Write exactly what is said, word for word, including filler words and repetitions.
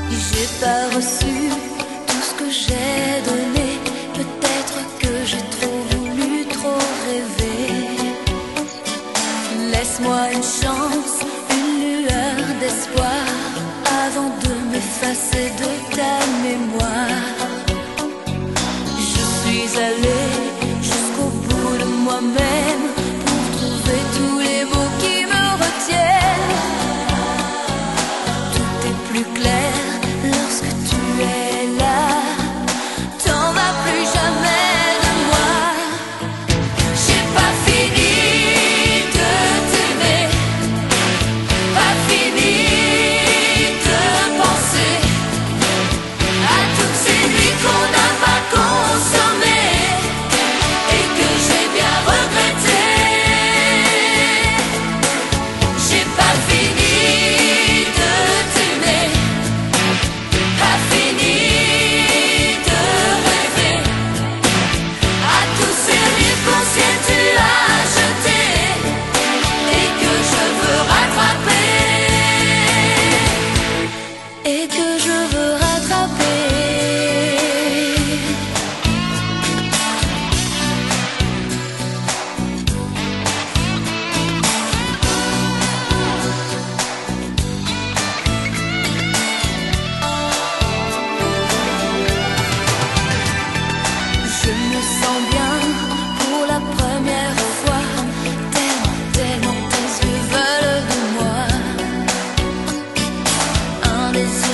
J'ai pas reçu tout ce que j'ai donné. Peut-être que j'ai trop voulu, trop rêver. Laisse-moi une chance, une lueur d'espoir, avant de m'effacer de ta mémoire. Je suis allée jusqu'au bout de moi-même pour trouver tous les mots qui me retiennent. Tout est plus clair lorsque tu es là. T'en vas plus jamais de moi. J'ai pas fini de t'aimer, pas fini de penser à toutes ces nuits qu'on n'a pas consommées et que j'ai bien regretté. J'ai pas fini de t'aimer, pas fini de rêver à tous ces rires qu'au ciel tu as jetés et que je veux rattraper, et que je veux rattraper. Je me sens bien pour la première fois. Tellement, tellement tes yeux veulent de moi. Un désir